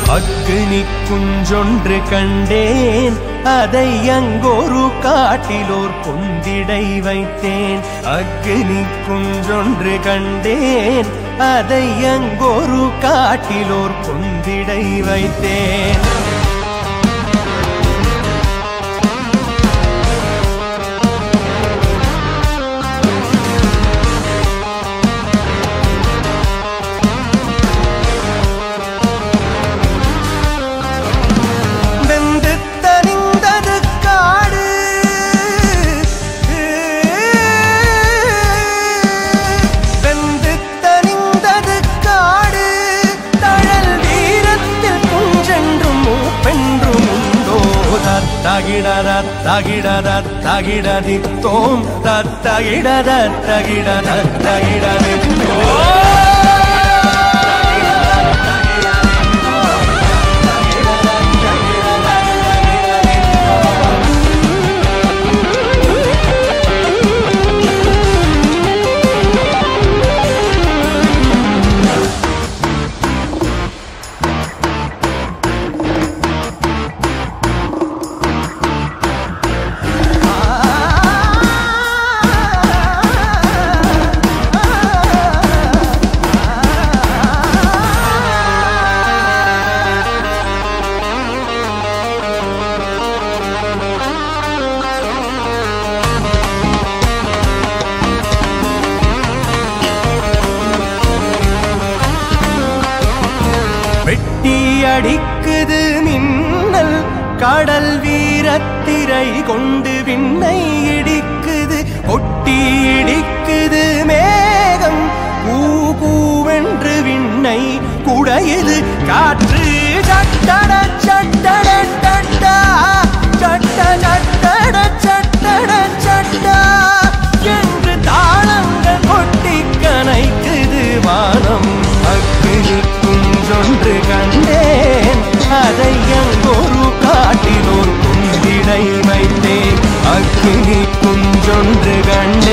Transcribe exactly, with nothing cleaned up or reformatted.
அக்னி குஞ்சொன்று கண்டேன், அதை அங்கொரு காட்டிலோர் பொந்திடை வைத்தேன். அக்னி குஞ்சொன்று கண்டேன், அதை அங்கொரு காட்டிலோர் பொந்திடை வைத்தேன். தகிடத தகிடத தகிடதித்தோம் தத்தகிடத தகிடத தகிடதித்தோம். வெட்டி அடிக்குது மின்னல், கடல் வீரத்திரை கொண்டு விண்ணை இடிக்குது. கொட்டி இடிக்குது மேகம், பூ பூவென்று விண்ணை குடையுது காற்று. சட்டட சட்டட சட்டா சட்ட சட்டட சட்டட சட்டா என்று தாளங்கள் கொட்டி கனைக்குது வானம். அக்னி குஞ்சொன்று கண்டேன், அதை அங்கொரு காட்டிலோர் பொந்திடை வைத்தேன். அக்னி குஞ்சொன்று கண்டேன்.